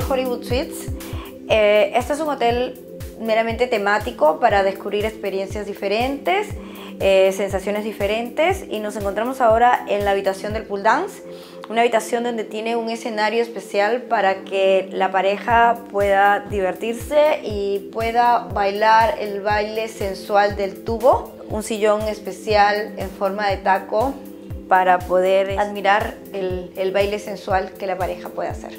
Hollywood Suites. Este es un hotel meramente temático para descubrir experiencias diferentes, sensaciones diferentes, y nos encontramos ahora en la habitación del pool dance, una habitación donde tiene un escenario especial para que la pareja pueda divertirse y pueda bailar el baile sensual del tubo, un sillón especial en forma de taco para poder admirar el baile sensual que la pareja puede hacer.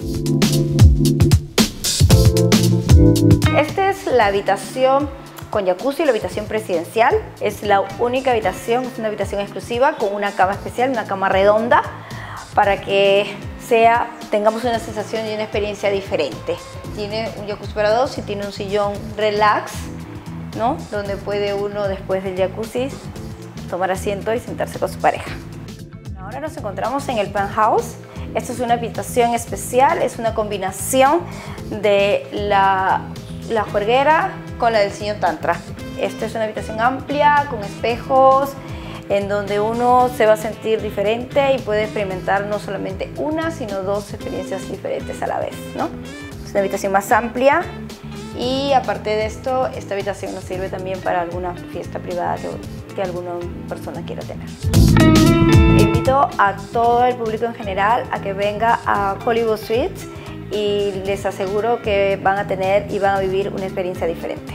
Esta es la habitación con jacuzzi, la habitación presidencial. Es la única habitación, es una habitación exclusiva con una cama especial, una cama redonda, para que tengamos una sensación y una experiencia diferente. Tiene un jacuzzi para dos y tiene un sillón relax, ¿no? Donde puede uno, después del jacuzzi, tomar asiento y sentarse con su pareja. Ahora nos encontramos en el penthouse. Esta es una habitación especial, es una combinación de la juerguera con la del señor Tantra. Esta es una habitación amplia, con espejos, en donde uno se va a sentir diferente y puede experimentar no solamente una, sino dos experiencias diferentes a la vez, ¿no? Es una habitación más amplia y aparte de esto, esta habitación nos sirve también para alguna fiesta privada que alguna persona quiera tener. Invito a todo el público en general a que venga a Hollywood Suites y les aseguro que van a tener y van a vivir una experiencia diferente.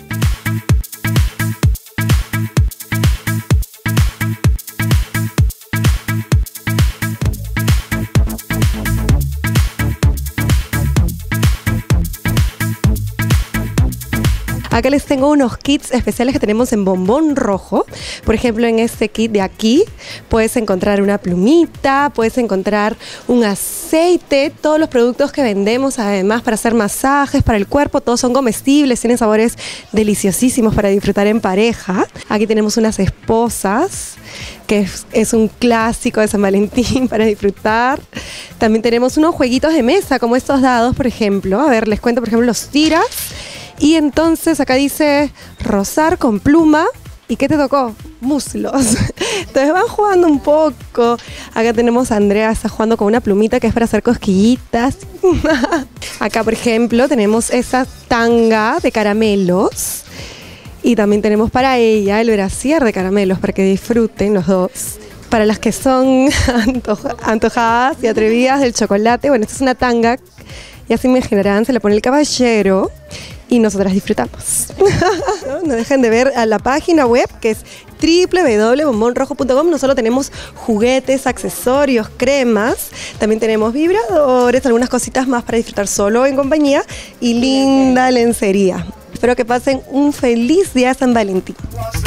Acá les tengo unos kits especiales que tenemos en bombón rojo. Por ejemplo, en este kit de aquí puedes encontrar una plumita, puedes encontrar un aceite, todos los productos que vendemos además para hacer masajes para el cuerpo, todos son comestibles, tienen sabores deliciosísimos para disfrutar en pareja. Aquí tenemos unas esposas, que es un clásico de San Valentín para disfrutar. También tenemos unos jueguitos de mesa, como estos dados, por ejemplo. A ver, les cuento, por ejemplo, los tiras. Y entonces acá dice rozar con pluma. ¿Y qué te tocó? Muslos. Entonces van jugando un poco. Acá tenemos a Andrea, está jugando con una plumita que es para hacer cosquillitas. Acá, por ejemplo, tenemos esa tanga de caramelos. Y también tenemos para ella el brasier de caramelos para que disfruten los dos. Para las que son antojadas y atrevidas del chocolate, bueno, esta es una tanga. Ya se imaginarán, se la pone el caballero y nosotras disfrutamos. No dejen de ver a la página web, que es www.bombonrojo.com. No solo tenemos juguetes, accesorios, cremas, también tenemos vibradores, algunas cositas más para disfrutar solo o en compañía y linda lencería. Espero que pasen un feliz día de San Valentín.